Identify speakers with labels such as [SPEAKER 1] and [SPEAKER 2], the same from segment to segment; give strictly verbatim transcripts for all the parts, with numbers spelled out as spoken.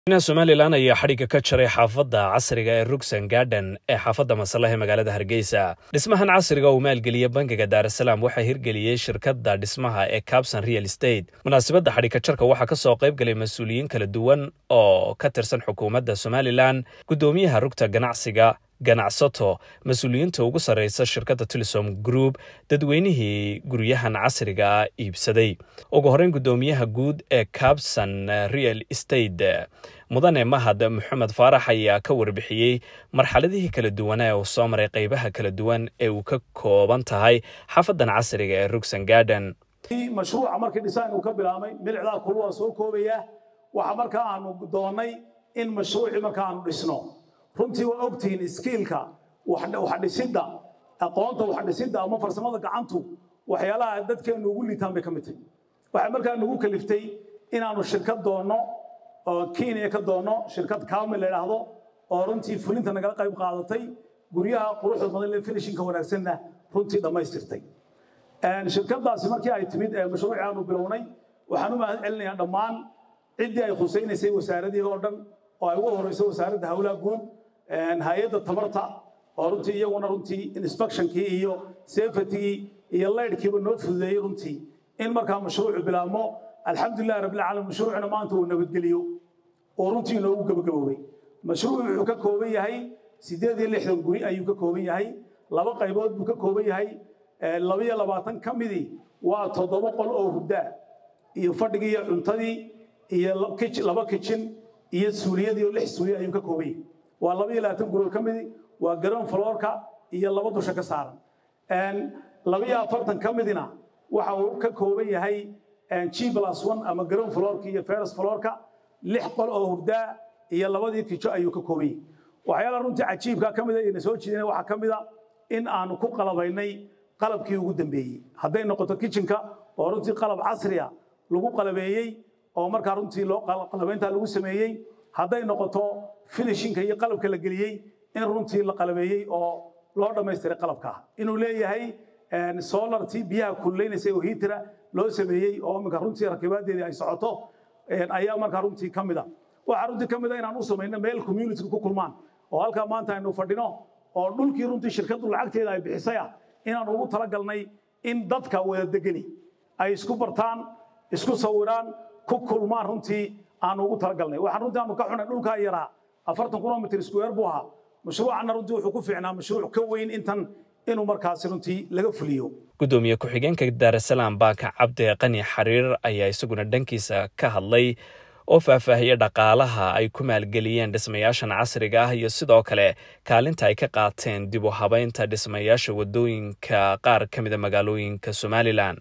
[SPEAKER 1] Somaliland ayaa xadhiga ka jaray xaafadda casriga ee Rugsan Garden ee xaafadda Masalaha ee magaalada Hargeysa. Dhismahan casriga oo maalgeliya bangiga Dar es Salaam waxa hirgeliyay shirkadda dhismaha ee Capson Real Estate. Munaasabadda xadhiga jarka waxa ka soo qayb galay mas'uuliyiin kala duwan oo ka tirsan xukuumadda Somaliland, gudoomiyaha rugta ganacsiga ganacsato, mas'uuliyiinta ugu sareysa shirkadda Telesom Group, dadweynihii guryahan casriga ah iibsaday. Ugu horeyn gudoomiyaha guud ee Capson Real Estate mudane Mahad Maxamed Faarax ayaa ka warbixiyay marxaladihii kala duwan ee uu soo maray qaybaha kala duwan ee uu ka kooban tahay xaafaddan casriga ee Rugsan Garden.
[SPEAKER 2] mashruuca markii dhisaan uu ka bilaabay milixda kulwa soo koobaya waxa markaa aanu doonay in mashruuci markaa aanu dhisno runtii waa ogtiin skiilka wax dhisidda aqoonta wax dhisidda ama farsamada gacantu waxyaalaha dadkeenu ugu liitaan bay ka mid tahay waxa markaa nagu kaliftay inaanu shirkad doono oo Kenya ka doono shirkad Kamil leeyahay oo runtii fulinta naga qayb qaadatay guryaha quruxda badan ee finishingka wanaagsanna runtii dhamaystirtay aan shirkadaasi markii ay timid ee mashruuca aanu bilownay waxaan u mahad celinayaa dhammaan cidii ay khusaynaysay wasaaradii oo dhan oo ay ugu horeysay wasaaradda hawlaha guud aan hay'adda tamarta oo runtii iyaguna runtii inspection-kii iyo safety iyo leedkiiba noo fududeeyay runtii in markaa mashruucu bilaabmo alxamdulillah rabbil alamin mashruucuna maanta uu nabadgeliyo oo runtii noogu gabagaboobay mashruucu wuxuu ka kooban yahay sideed iyo lixdan guri ayuu ka kooban yahay laba qaybood buu ka kooban yahay laba iyo labaatan kamidi waa toddoba qol oo hurda iyo fadhiga iyo cuntadii iyo laba kitchen iyo suuliyadii oo lix suuliye ayuu ka kooban yahay waa laba iyo labaatan guri kamidi waa ground floor-ka iyo laba dusha ka saaran een laba iyo afartan kamidina waxa uu ka kooban yahay G plus one ama ground floor-ka iyo first floor-ka lix qol oo hurda iyo labadii kitchen ayuu ka kooban yahay waxyaalaha runtii cajiibka kamid ah in soo jeedinay waxa kamid ah in aanu ku qalabaynay qalabkii ugu dambeeyay haday noqoto kitchen-ka oo runtii qalab casri ah lagu qalabeeyay oo markaa runtii loo qalabaynta lagu sameeyay haday noqoto finishing-ka iyo qalabka la geliyay in runtii la qalabeeyay oo loo dhameystiray qalabka inuu leeyahay solar T biyaha kulleynaysa oo heater loo sameeyay oo markaa runtii rakibaadeedii ay socoto ayaa markaa runtii kamid ah waxa runtii kamid ah inaan u sameeyno meel community ku kulmaan oo halka maanta aynu fadhino oo dhulkii runtii shirkadu lacagteeda ay bixisay inaan ugu tala galnay in dadka wada degani ay isku bartaan isku sawiraan ku kulmaan runtii aan ugu tala galnay waxaan runtii aanu ka xunay dhulka yaraa afartan kilomitir square buu ahaa mashruucana runtii wuxuu ku fiicnaa mashruuc ka weyn intan inuu markaas runtii laga fuliyo
[SPEAKER 1] gudoomiye ku-xigeenka Dar es Salaam Bank Cabdi Qani Xariir ayaa isaguna dhankiisa ka hadlay oo faahfaahiyay dhaqaalaha ay ku maalgeliyeen dhismayaashan casriga ah iyo sidoo kale kaalinta ay ka qaateen dib u habaynta dhismayaasha wadooyinka qaar ka mid ah magaalooyinka Somaliland.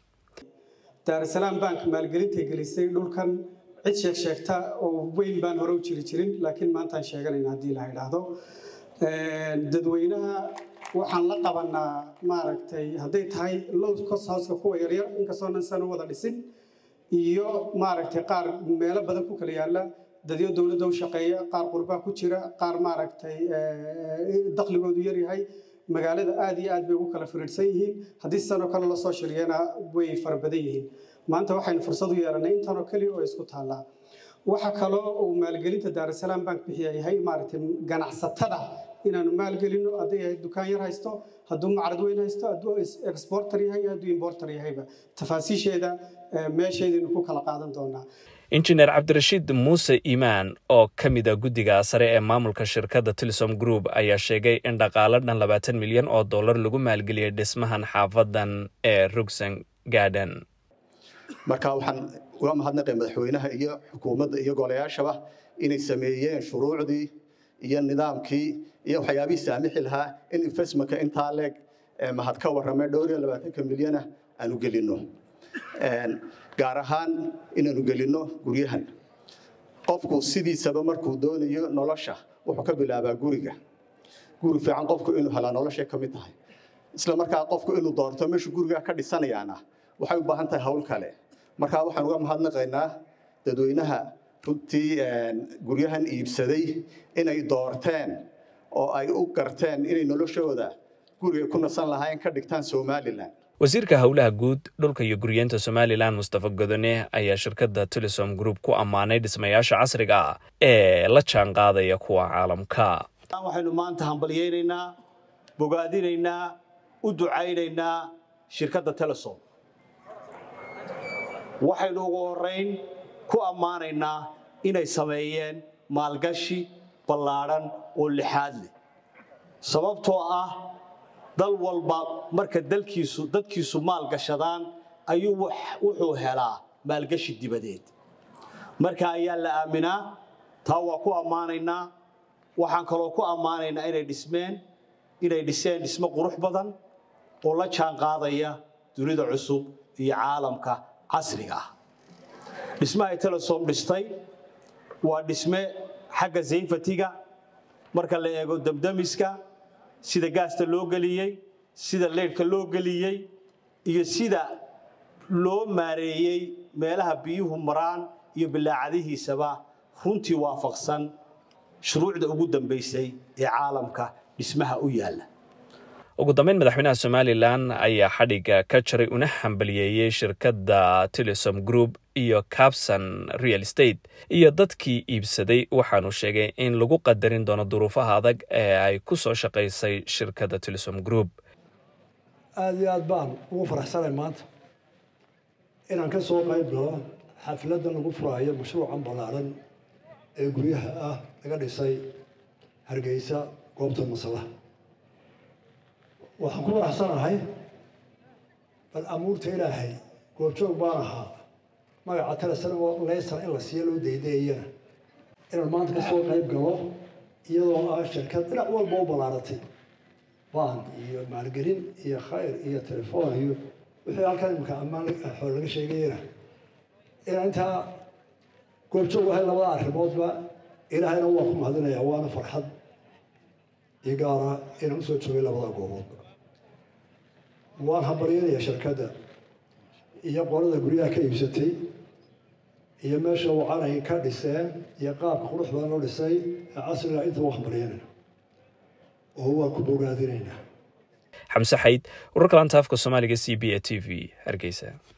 [SPEAKER 3] Dar es Salaam Bank maalgelinta gelisay dhulkan cid sheeg sheegta oo weyn baan hore u jiri jirin laakiin maanta aan sheeganayna hadii la yiraahdo dadweynaha waxaan la qabanaa maaragtay haday tahay low cost house kuwa yar yar inkastoo aan san wada dhisin iyo maaragtay qaar meelo badan ku kala yaala dadyo dawladda u shaqeeya qaar qurba ku jira qaar maaragtay dakhligoodu yar yahay magaalada aad iyo aad bay ugu kala firirsan yihiin hadii sano kale la soo shiriyana way farbadan yihiin maanta waxaan fursad u yeelanay intan oo kaliya oo isku taala waxa kale oo maalgelinta Dar es Salaam Bank bixiyahay maaragtay ganacsatada inaanu maalgelino haday dukaan yar haysto haduu macrad weyn haysto haduu exporter yahay haduu importer yahayba tafaasiisheeda meesheedinu ku kala qaadan doonaa
[SPEAKER 1] Engineer Cabdirashiid Muuse Iimaan oo kamid ah guddiga sare ee maamulka shirkadda Telesom Group ayaa sheegay in dhaqaale dhan labaatan milyan oo dollar lagu maalgeliyay dhismahan xaafaddan ee Rugsan Garden
[SPEAKER 4] marka waxaan uga mahadnaqay madaxweynaha iyo xukuumadda iyo golayaashaba inay sameeyeen shuruucdii iyo nidaamkii iyo waxyaabihii saamixi lahaa in investment-ka intaa leeg mahad ka warramay dhowr iyo labaatan milyan aanu gelino gaar ahaan inaanu gelino guryahan qofku sidiisaba markuu doonayo nolosha wuxuu ka bilaabaa guriga guri fiican qofku inuu helo nolosha ka mid tahay isla markaa qofku inuu doorto meesha guriga ka dhisanayaana waxay u baahan tahay hawl kale marka waxaan uga mahadnaqaynaa dadweynaha runtii guryahan iibsaday inay doorteen oo ay u garteen inay noloshooda guriga ku nasan lahaayeen ka dhigtaan Somaliland
[SPEAKER 1] wasiirka howlaha guud dhulka iyo guryeenta Somaliland Mustafa Godone ayaa shirkadda Telesom Group ku ammaanay dhismayaasha casriga ah ee la jaan qaadaya kuwa caalamka.
[SPEAKER 5] waxaynu maanta hambalyeeynaa bogaadinaynaa u ducaynaynaa shirkadda Telesom. waxaynu ugu horeyn ku ammaanaynaa inay sameeyeen maalgashi ballaaran oo lixaad leh sababtoo ah dal walba marka dalkiisu dadkiisu maalgashadaan ayuu wuxuu helaa maalgashi dibadeed marka ayaa la aaminaa taa waa ku ammaanaynaa waxaan kaloo ku ammaanaynaa inay dhismeen inay dhiseen dhismo qurux badan oo la jaan qaadaya dunida cusub iyo caalamka casriga ah dhismaha Telesom dhistay waa dhisme xagga sayfatiga marka la eego damdamiska sida gaasta loo galiyay sida leedka loo galiyay iyo sida loo maareeyay meelaha biyuhu maraan iyo bilaacadihiisaba runtii waafaqsan shuruucda ugu dambeysay ee caalamka dhismaha u yaala.
[SPEAKER 1] ugu dambeyn madaxweynaha Somaliland ayaa xadhiga ka jaray una hambalyeeyay shirkadda Telesom Group iyo Capson Real Estate iyo dadkii iibsaday waxaanu sheegay in lagu qadarin doono duruufaha adag ee ay ku soo shaqeysay shirkadda Telesom Group.
[SPEAKER 6] aad iyo aad baan ugu faraxsanahay maanta inaan ka soo qayb galo xafladda lagu furayo mashruucan ballaaran ee guryaha ah laga dhisay Hargeysa goobta Masalaha. waxaan ku faraxsanahay bal amuurta Ilaahay goobjoog baan ahaa magaca Telesom oo leesan in la siiyo loo deedeeyana inaan maanta ka soo qayb galo iyadoo ah shirkad dhinac walba oo ballaaratay baan iyo maalgelin iyo khayr iyo telefoon iyo wixii halkan imka ammaan xoolo laga sheegayna inaan intaa goobjoog ahay labada arrimoodba Ilaahayna waa ku mahadinayaa waana farxad igaara inaan soo joogay labada goobood. waan hambalyeeynaya shirkadda iyo qolada guryaha ka iibsatay iyo meesha wacanay ka dhiseen iyo qaabka qurux badan loo dhisay ee casriga inta wax hambalyeynayna oo waa ku bogaadinaynaa.
[SPEAKER 1] Xamse Xayd wararka laanta afka Soomaaliga C B A T V Hargeysa.